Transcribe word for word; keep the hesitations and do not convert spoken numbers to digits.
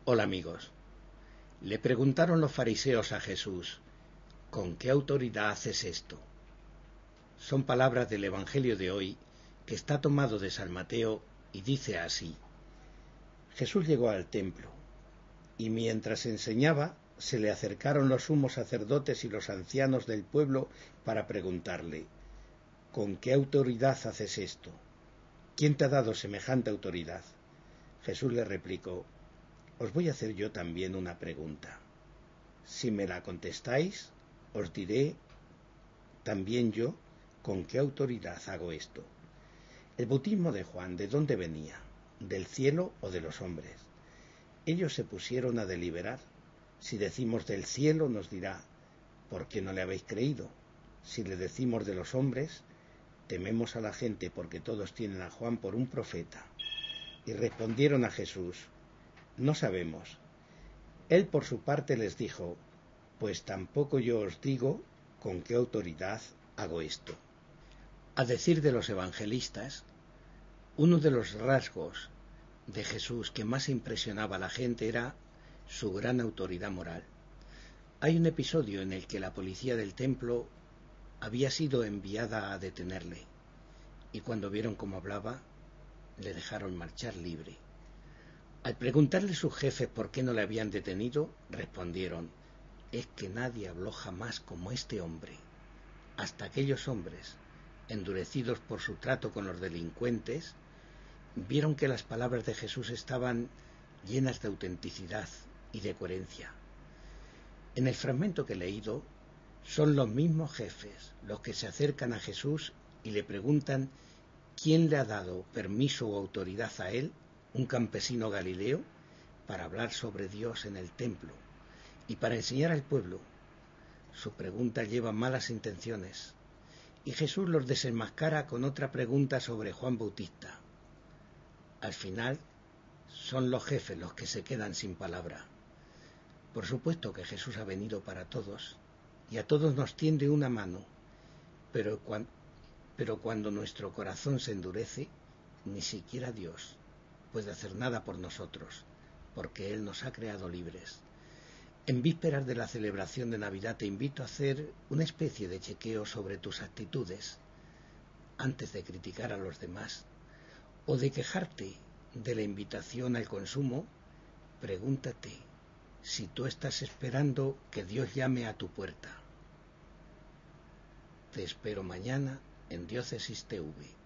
Hola amigos. Le preguntaron los fariseos a Jesús, ¿con qué autoridad haces esto? Son palabras del Evangelio de hoy, que está tomado de San Mateo y dice así. Jesús llegó al templo, y mientras enseñaba, se le acercaron los sumos sacerdotes y los ancianos del pueblo para preguntarle, ¿con qué autoridad haces esto? ¿Quién te ha dado semejante autoridad? Jesús le replicó, os voy a hacer yo también una pregunta. Si me la contestáis, os diré también yo con qué autoridad hago esto. El bautismo de Juan, ¿de dónde venía? ¿Del cielo o de los hombres? Ellos se pusieron a deliberar. Si decimos del cielo, nos dirá, ¿por qué no le habéis creído? Si le decimos de los hombres, tememos a la gente porque todos tienen a Juan por un profeta. Y respondieron a Jesús, no sabemos. Él por su parte les dijo, pues tampoco yo os digo con qué autoridad hago esto. A decir de los evangelistas, uno de los rasgos de Jesús que más impresionaba a la gente era su gran autoridad moral. Hay un episodio en el que la policía del templo había sido enviada a detenerle, y cuando vieron cómo hablaba, le dejaron marchar libre. Al preguntarle sus jefes por qué no le habían detenido, respondieron, es que nadie habló jamás como este hombre. Hasta aquellos hombres, endurecidos por su trato con los delincuentes, vieron que las palabras de Jesús estaban llenas de autenticidad y de coherencia. En el fragmento que he leído, son los mismos jefes los que se acercan a Jesús y le preguntan quién le ha dado permiso o autoridad a él, un campesino galileo, para hablar sobre Dios en el templo y para enseñar al pueblo. Su pregunta lleva malas intenciones y Jesús los desenmascara con otra pregunta sobre Juan Bautista. Al final, son los jefes los que se quedan sin palabra. Por supuesto que Jesús ha venido para todos y a todos nos tiende una mano, pero cuando, pero cuando nuestro corazón se endurece, ni siquiera Dios puede hacer nada por nosotros, porque Él nos ha creado libres. En vísperas de la celebración de Navidad te invito a hacer una especie de chequeo sobre tus actitudes antes de criticar a los demás o de quejarte de la invitación al consumo. Pregúntate si tú estás esperando que Dios llame a tu puerta. Te espero mañana en Diócesis T V.